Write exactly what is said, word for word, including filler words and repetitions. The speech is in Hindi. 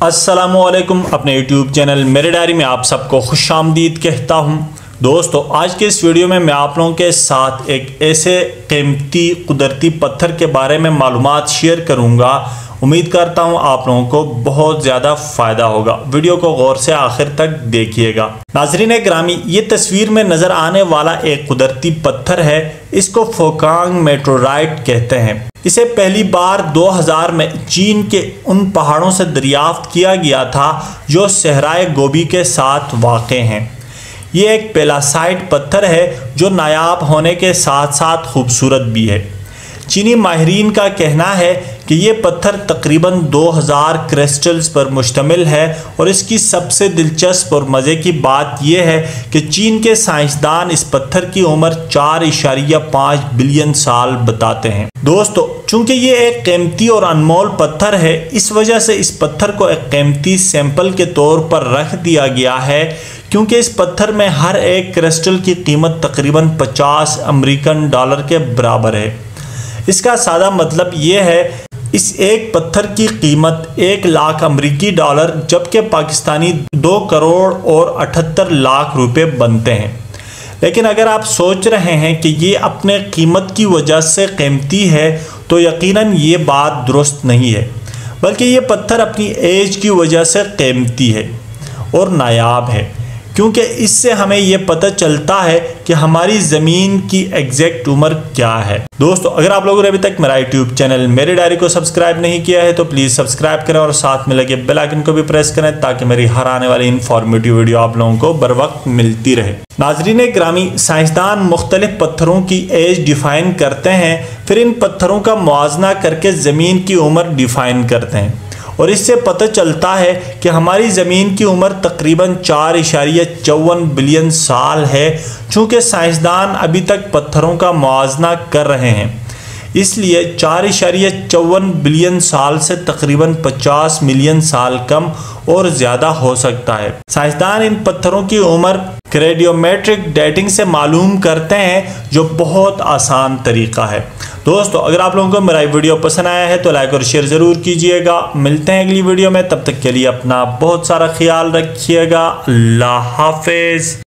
अस्सलामुअलैकुम। अपने यूट्यूब चैनल मेरे डायरी में आप सबको खुशामदीद कहता हूँ। दोस्तों, आज के इस वीडियो में मैं आप लोगों के साथ एक ऐसे कीमती कुदरती पत्थर के बारे में मालूमात शेयर करूँगा। उम्मीद करता हूँ आप लोगों को बहुत ज़्यादा फ़ायदा होगा। वीडियो को गौर से आखिर तक देखिएगा। नाज़रीन ग्रामी, ये तस्वीर में नज़र आने वाला एक कुदरती पत्थर है। इसको फोकांग मेटोराइट कहते हैं। इसे पहली बार दो हज़ार में चीन के उन पहाड़ों से दरियाफ्त किया गया था जो सहराए गोबी के साथ वाक़े हैं। ये एक पेलासाइट पत्थर है जो नायाब होने के साथ साथ खूबसूरत भी है। चीनी माहिरीन का कहना है कि ये पत्थर तकरीबन दो हज़ार क्रिस्टल्स पर मुश्तमिल है और इसकी सबसे दिलचस्प और मज़े की बात यह है कि चीन के साइंसदान इस पत्थर की उम्र चार इशारिया पाँच बिलियन साल बताते हैं। दोस्तों, चूंकि ये एक कीमती और अनमोल पत्थर है, इस वजह से इस पत्थर को एक कीमती सैंपल के तौर पर रख दिया गया है, क्योंकि इस पत्थर में हर एक क्रिस्टल की कीमत तकरीबन पचास अमेरिकन डॉलर के बराबर है। इसका सादा मतलब ये है, इस एक पत्थर की कीमत एक लाख अमरीकी डॉलर जबकि पाकिस्तानी दो करोड़ और अठहत्तर लाख रुपए बनते हैं। लेकिन अगर आप सोच रहे हैं कि ये अपने कीमत की वजह से कीमती है, तो यकीनन ये बात दुरुस्त नहीं है, बल्कि ये पत्थर अपनी एज की वजह से कीमती है और नायाब है, क्योंकि इससे हमें ये पता चलता है कि हमारी ज़मीन की एग्जैक्ट उम्र क्या है। दोस्तों, अगर आप लोगों ने अभी तक मेरा यूट्यूब चैनल मेरी डायरी को सब्सक्राइब नहीं किया है तो प्लीज़ सब्सक्राइब करें और साथ में लगे बेल आइकन को भी प्रेस करें ताकि मेरी हर आने वाली इन्फॉर्मेटिव वीडियो आप लोगों को बर वक्त मिलती रहे। नाजरीन ग्रामी, साइंसदान मुख्तलिफ पत्थरों की एज डिफाइन करते हैं, फिर इन पत्थरों का मुआवजा करके ज़मीन की उम्र डिफाइन करते हैं और इससे पता चलता है कि हमारी ज़मीन की उम्र तकरीबन चार इशारिया चौवन बिलियन साल है। चूँकि साइंसदान अभी तक पत्थरों का मुआवजा कर रहे हैं, इसलिए चार इशारिया चौवन बिलियन साल से तकरीबन पचास मिलियन साल कम और ज़्यादा हो सकता है। साइंसदान इन पत्थरों की उम्र रेडियोमेट्रिक डेटिंग से मालूम करते हैं, जो बहुत आसान तरीका है। दोस्तों, अगर आप लोगों को मेरा वीडियो पसंद आया है तो लाइक और शेयर ज़रूर कीजिएगा। मिलते हैं अगली वीडियो में, तब तक के लिए अपना बहुत सारा ख्याल रखिएगा। अल्लाह हाफिज़।